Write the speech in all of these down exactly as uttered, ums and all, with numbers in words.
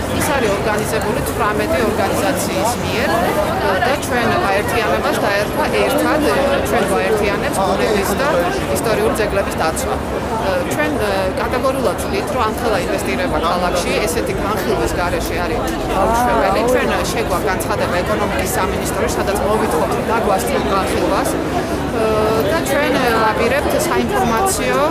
ის არის ორგანიზებული თვრამეტი ორგანიზაციის მიერ და ჩვენ გაერთიანებას დაერქვა ერთად ჩვენ ვაერთიანებს ბუნების და ისტორიული ძეგლების დაცვა. ჩვენ კატეგორიულად ვთვლით, რომ ამხელა ინვესტირება ქალაქში ესეთი განხილვის გარეშე არის უშვებელი. ჩვენ შეგვაქვს განცხადება ეკონომიკის სამინისტროში, სადაც მოვითხოვთ დაგვასწრებთ განხილვას და ჩვენ ვაპირებთ საინფორმაციო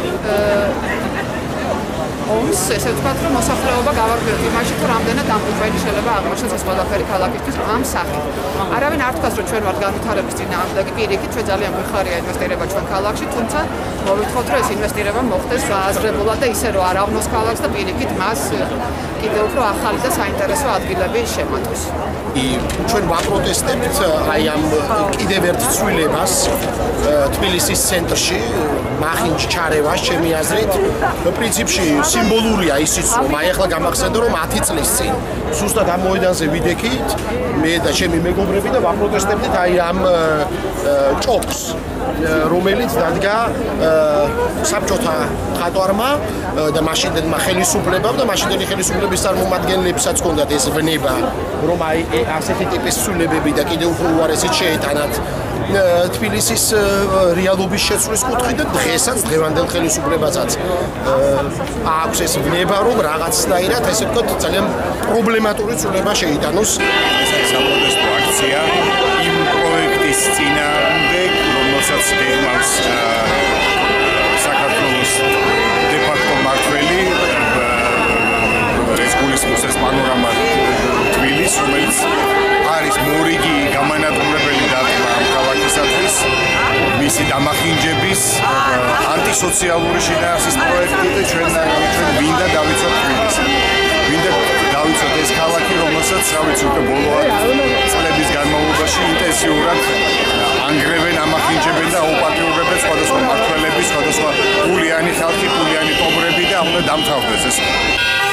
ომს, ესე ვთქვათ, რომ მოსახლეობა გავარკვიოთ იმაში, თუ რამდენად დამკვიდრებელი შეიძლება აღმოჩნდეს ეს ყველაფერი ქალაქისთვის ამ სახით. არავინ არ თქვას, რომ ჩვენ ვართ განვითარების წინააღმდეგი, პირიქით, ჩვენ ძალიან გვიხარია ინვესტირება ჩვენ ქალაქში, თუმცა მოვითხოვთ, რომ ეს ინვესტირება მოხდეს გააზრებულად და ისე, რომ არ ავნოს ქალაქს და პირიქით მას კიდევ უფრო ახალი და საინტერესო ადგილები შემატოს. ჩვენ ვაპროტესტებთ აი ამ კიდევ ერთ ცვლილებას თბილისის ცენტრში, მახინჯ ჩარევას, ჩემი აზრით, პრინციპში სიმბოლურია ისიც, რომ აი ახლა გამახსენდა, რომ ათი წლის წინ ზუსტად ამ მოედანზე ვიდექით მე და ჩემი მეგობრები და ვაპროტესტებდით აი ამ ჭოფს, რომელიც დადგა საბჭოთა მხატვარმა და მაშინდელმა ხელისუფლებამ და მაშინდელი ხელისუფლების წარმომადგენლებსაც ჰქონდათ ეს ვნება, რომ აი ასეთი ტიპის ცვლილებები და კიდევ უფრო უარესით შეეტანათ თბილისის რეალობის შეცვლის კუთხით და დღესაც დღევანდელ ხელისუფლებასაც აქვს ეს ვნება, რომ რაღაცნაირად ესე ვთქვათ ძალიან პრობლემატური ცვლილება შეიტანოს. ეს არის საპროტესტო აქცია იმ პროექტის წინააღმდეგ, რომელსაც გეგმავს საქართველოს დე-ფაქტო მმართველი ეს გულისხმობს ეს პანორამა თბილის, რომელიც არის მორიგი გამანადგურებელი დარტყმა ამ ქალაქისათვის, მისი დამახინჯების ანტისოციალური შინაარსის პროექტი და ჩვენ ჩვენ ვინდა დავიცვათ თბილისი. ვინდა დავიცვათ ეს ქალაქი, რომელსაც რა ვიცი უკვე ბოლო წლების განმავლობაში ინტენსიურად ანგრევენ, ამახინჯებენ და აუპატიურებენ სხვადასხვა მმართველები, სხვადასხვა გულიანი ხალხი, გულიანი ტომრები და უნდა დამთავრდეს ეს.